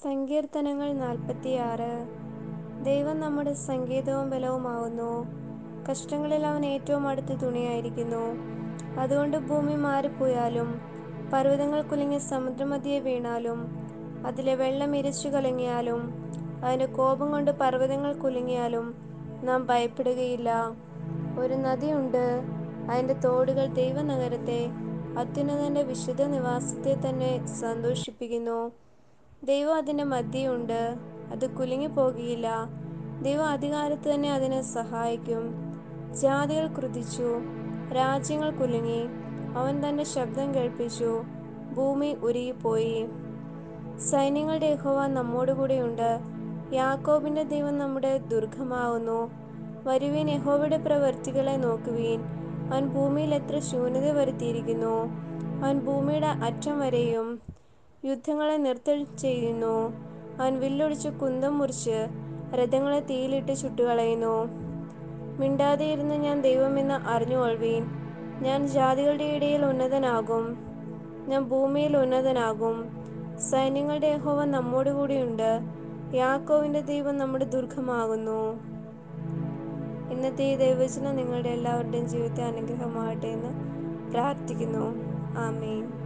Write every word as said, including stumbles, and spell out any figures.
സങ്കീർത്തനങ്ങൾ നാൽപ്പത്തിയാറ്. ദൈവം നമ്മുടെ സങ്കേതവും ബലവുമാകുന്നു. കഷ്ടങ്ങളിൽ അവൻ ഏറ്റവും അടുത്ത തുണയായിരിക്കുന്നു. അതുകൊണ്ട് ഭൂമി മാറിപ്പോയാലും പർവ്വതങ്ങൾ കുലുങ്ങി സമുദ്രമധ്യേ വീണാലും അതിലെ വെള്ളം ഇരച്ചു കലങ്ങിയാലും അതിൻ്റെ കോപം കൊണ്ട് പർവ്വതങ്ങൾ കുലുങ്ങിയാലും നാം ഭയപ്പെടുകയില്ല. ഒരു നദിയുണ്ട്, അതിൻ്റെ തോടുകൾ ദൈവനഗരത്തെ, അത്യുന്നതൻ്റെ വിശുദ്ധ നിവാസത്തെ തന്നെ സന്തോഷിപ്പിക്കുന്നു. ദൈവം അതിൻ്റെ മധ്യേ ഉണ്ട്, അത് കുലുങ്ങിപ്പോകുകയില്ല. ദൈവം അതികാലത്ത് തന്നെ അതിനെ സഹായിക്കും. ജാതികൾ ക്രുദ്ധിച്ചു, രാജ്യങ്ങൾ കുലുങ്ങി. അവൻ തൻ്റെ ശബ്ദം കേൾപ്പിച്ചു, ഭൂമി ഉരുകിപ്പോയി. സൈന്യങ്ങളുടെ യഹോവ നമ്മോടുകൂടെയുണ്ട്. യാക്കോബിൻ്റെ ദൈവം നമ്മുടെ ദുർഗ്ഗമാകുന്നു. വരുവിൻ, യഹോവയുടെ പ്രവൃത്തികളെ നോക്കുവിൻ. അവൻ ഭൂമിയിൽ എത്ര ശൂന്യത വരുത്തിയിരിക്കുന്നു. അവൻ ഭൂമിയുടെ അറ്റം വരെയും യുദ്ധങ്ങളെ നിർത്തൽചെയ്യുന്നു. അവൻ വില്ലൊടിച്ച് കുന്തം മുറിച്ച് രഥങ്ങളെ തീയിലിട്ട് ചുട്ടുകളയുന്നു. മിണ്ടാതെയിരുന്ന് ഞാൻ ദൈവമെന്ന് അറിഞ്ഞുകൊള്ളുവിൻ. ഞാൻ ജാതികളുടെ ഇടയിൽ ഉന്നതനാകും, ഞാൻ ഭൂമിയിൽ ഉന്നതനാകും. സൈന്യങ്ങളുടെ യഹോവ നമ്മോടുകൂടെയുണ്ട്. യാക്കോബിൻ്റെ ദൈവം നമ്മുടെ ദുർഗ്ഗമാകുന്നു. ഇന്നത്തെ ഈ ദൈവവചനം നിങ്ങളുടെ എല്ലാവരുടെയും ജീവിതത്തെ അനുഗ്രഹമാകട്ടെ എന്ന് പ്രാർത്ഥിക്കുന്നു. ആമേൻ.